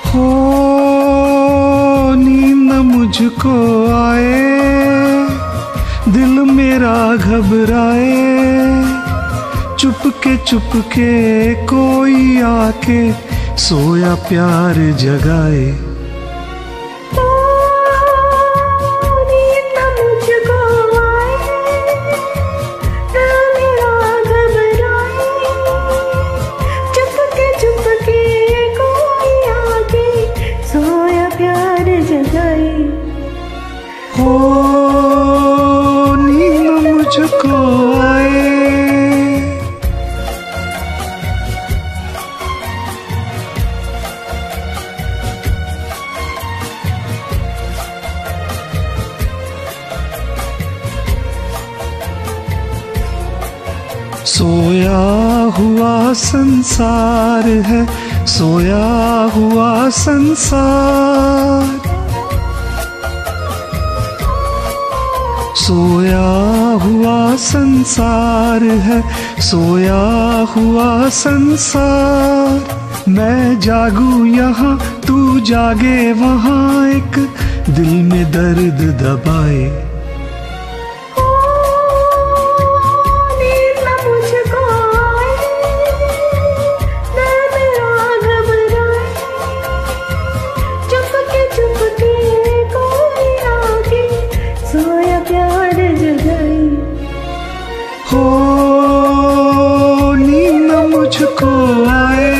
हो नींद न मुझको आए, दिल मेरा घबराए, चुपके चुपके कोई आके सोया प्यार जगाए। हो नींद न मुझको आए। सोया हुआ संसार है, सोया हुआ संसार, सोया हुआ संसार है, सोया हुआ संसार। मैं जागूं यहाँ तू जागे वहाँ, एक दिल में दर्द दबाए। हो नींद न मुझको आए।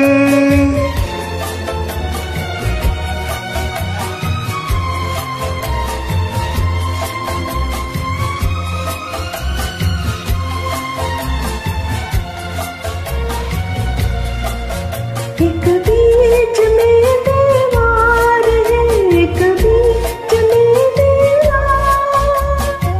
एक बीच में दीवार है, एक बीच में दीवार,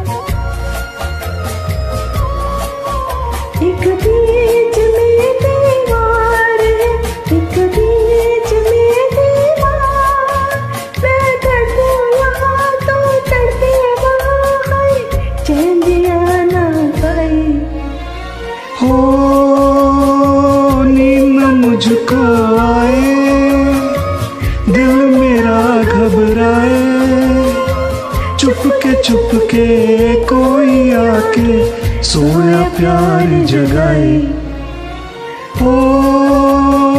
एक बीच में दीवार है, एक बीच में दीवार। मैं तड़पूं यहाँ तो तड़पे वहाँ, चैन जिया ना पाए। हो नींद न मुझको आए, दिल मेरा घबराए, चुपके चुपके कोई आके सोया प्यार जगाए। हो